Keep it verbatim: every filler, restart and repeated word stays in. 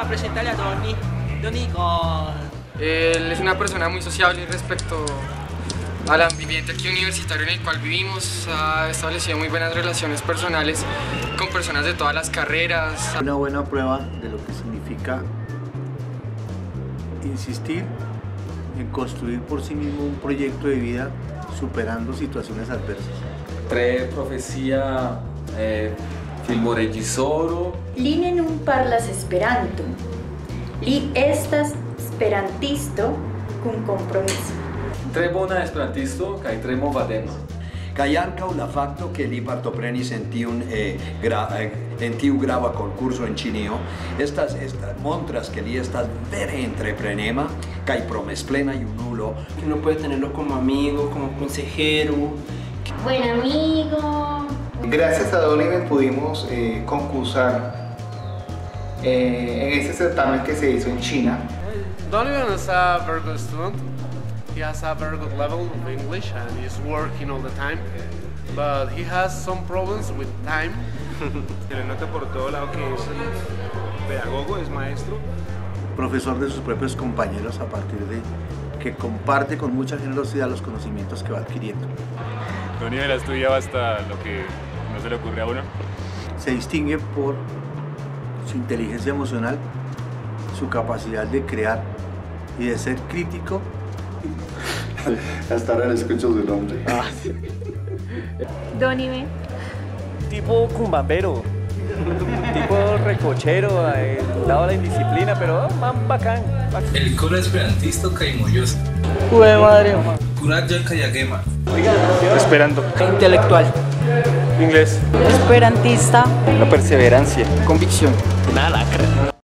a presentarle a Donny. Donny con... Él es una persona muy sociable respecto al ambiente aquí universitario en el cual vivimos. Ha establecido muy buenas relaciones personales con personas de todas las carreras. Una buena prueba de lo que significa insistir en construir por sí mismo un proyecto de vida superando situaciones adversas. Tre profesia eh, filmoregisoro. Li ne nun parlas Esperanto. Li estas esperantisto kun kompromiso. Tre bona esperantisto kaj tre movadema. Kaj ankaŭ la fakto ke li partoprenis en tiun eh, gra, eh, en tiu grava konkurso en Ĉinio estas, estas montras que li estas vere entreprenema kaj promesplena junulo. Que uno puede tenerlo como amigo, como consejero. Buen amigo. Gracias a Donovan pudimos eh, concursar eh, en este certamen que se hizo en China. Donovan is a very good student. He has a very good level of English and he's working all the time. But he has some problems with time. Se le nota por todo lado que es el pedagogo, es maestro. Profesor de sus propios compañeros a partir de que comparte con mucha generosidad los conocimientos que va adquiriendo. Donovan ha estudiado hasta lo que no se le ocurre a uno. Se distingue por su inteligencia emocional, su capacidad de crear y de ser crítico. Hasta ahora le escucho su nombre. Ah. Donovan. Tipo cumbambero, tipo recochero, eh, dado la indisciplina, pero oh, man bacán, bacán. El coro esperantista Caimoyosa. ¡Jue madre! Kuraya Kayagema. Esperando. Intelectual. Inglés. Esperantista. La perseverancia. Convicción. Nada, creo.